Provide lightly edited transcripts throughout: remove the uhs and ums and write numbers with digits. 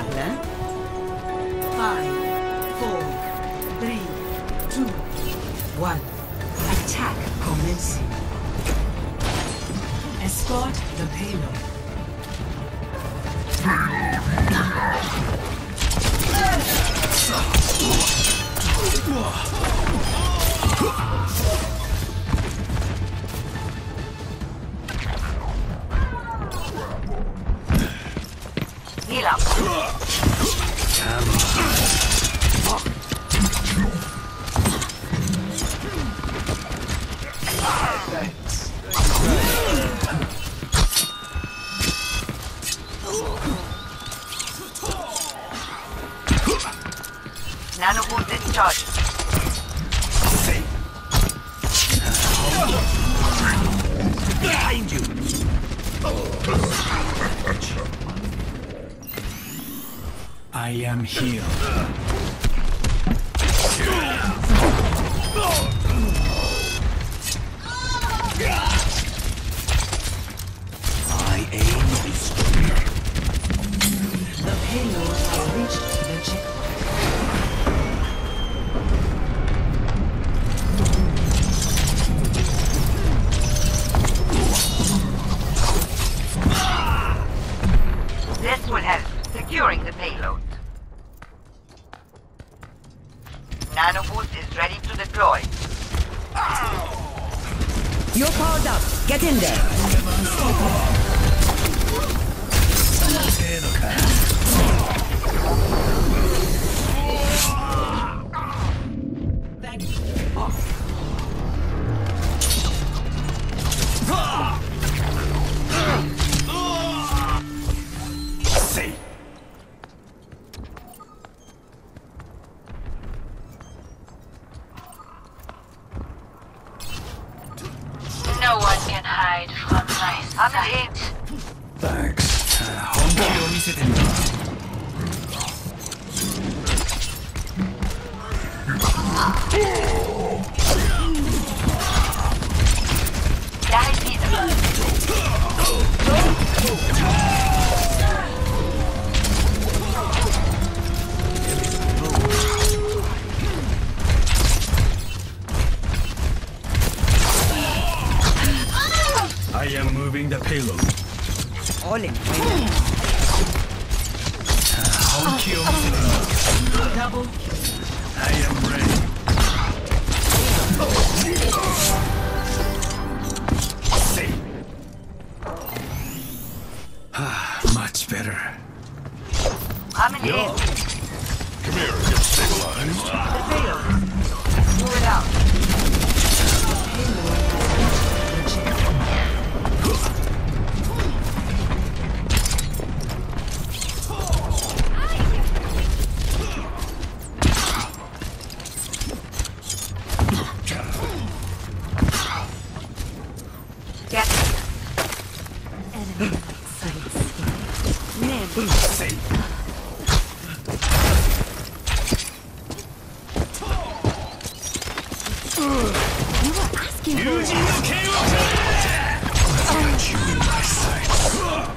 then. 5, 4, 3, 2, 1. Attack commencing. Escort the payload. Heal up. Nano boost is charged. Behind you! I am here. My aim is clear. The payload has reached the checkpoint. This will help securing the payload. Nano boost is ready to deploy. You're powered up. Get in there. Thank you. Say. No one can hide from my sight. Thanks. 本気を見せてみろ。 Die Peter. I am moving the payload. All in. 本気を見せてみろ。 Double I am ready. Say. Much better. I'm in Yo. the Come here, get stabilized. The payload. Move it out. Get Say. Using the KO. Got you in my sights.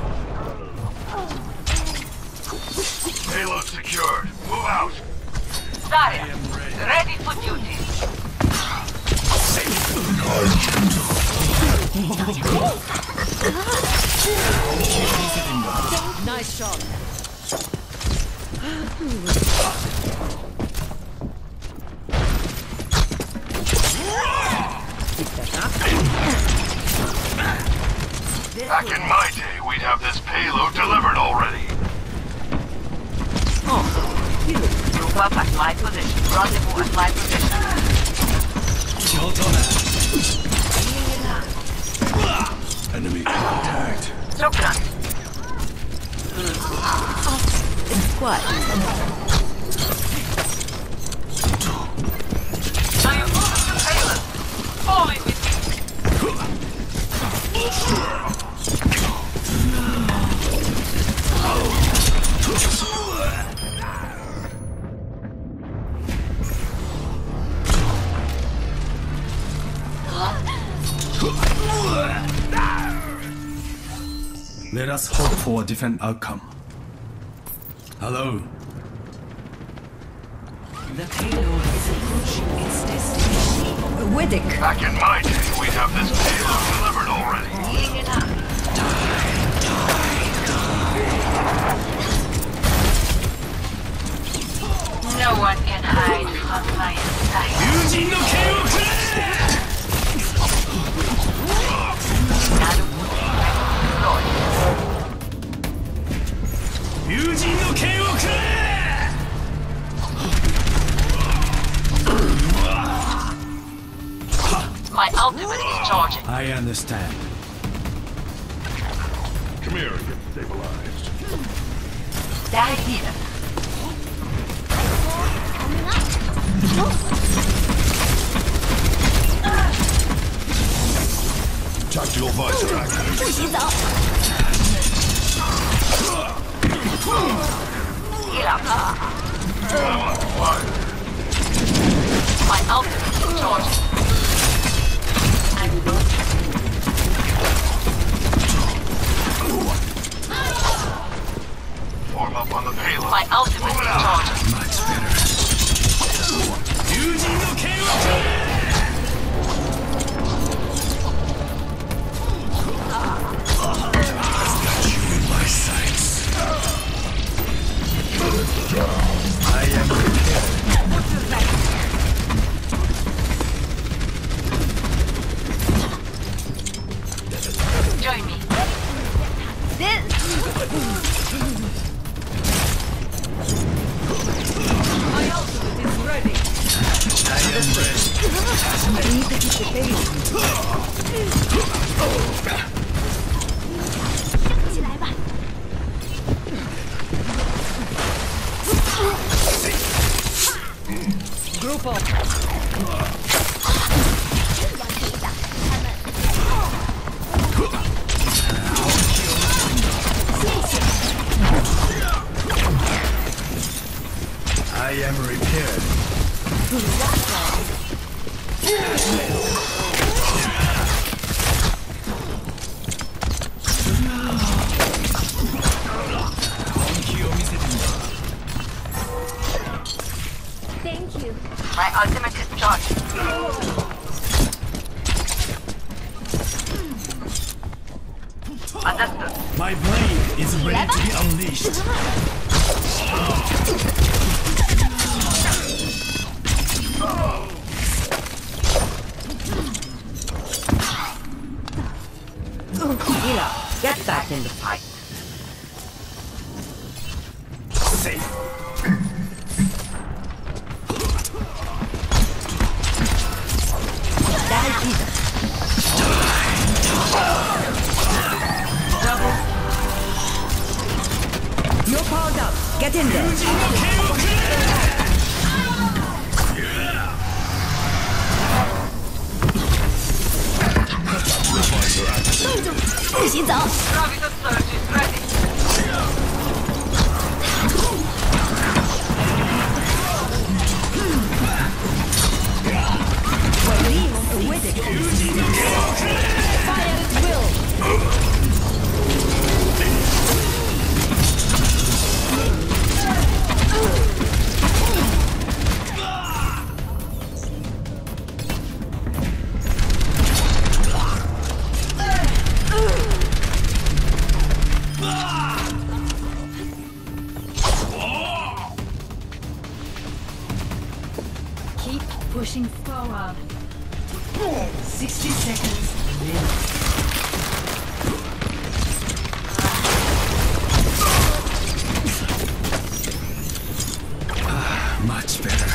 Payload secured. Move out. Zarya. am ready. Ready for duty. Nice shot. Back in my day, we'd have this payload delivered already. Move up at my position. Rendezvous at my position. Enemy contact. Shukran. It's quiet. I am moving the payload. Fall in with Let us hope for a different outcome. Hello. The payload is approaching its destination. Widdick. Back in my day, we'd have this payload delivered already. Being enough. No one can hide from my sight. 友人の剣をくれ 友人の剣をくれ My ultimate is charging. I understand. Come here and get stabilized. Die here. Tactical visor active. 不许走！ Heal up. My ultimate is charging. Form up on the payload. My ultimate is charging. Much better. 友人の剣をくれ Got you in my sights. I am prepared. Join me. My ultimate is ready. I am ready. I need to keep the pace. 起来吧！ Group up. 完成一下，他们。谢谢。 I am repaired. Thank you. My ultimate is charging. Understood. My blade is ready to be unleashed. Healer, get back in the fight. Safe. That is Healer. Double. You're powered up. Get in there. 不许走！ Gravitas surge is ready. Release Widdick. Fire at will. Keep pushing forward. 60 seconds. Much better.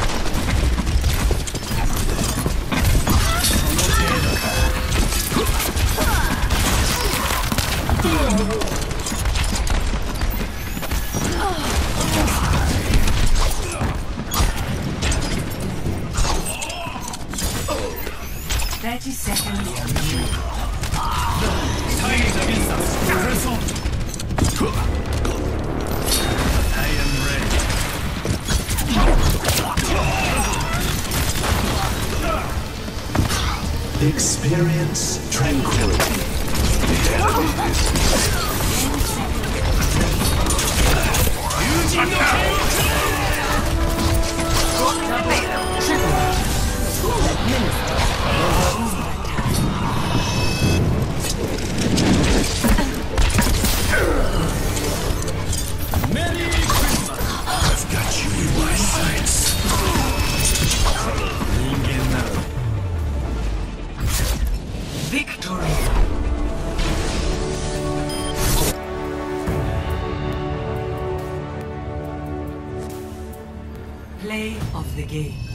Tide against us. Press on. I am ready. Experience tranquility. The enemy is Play of the game.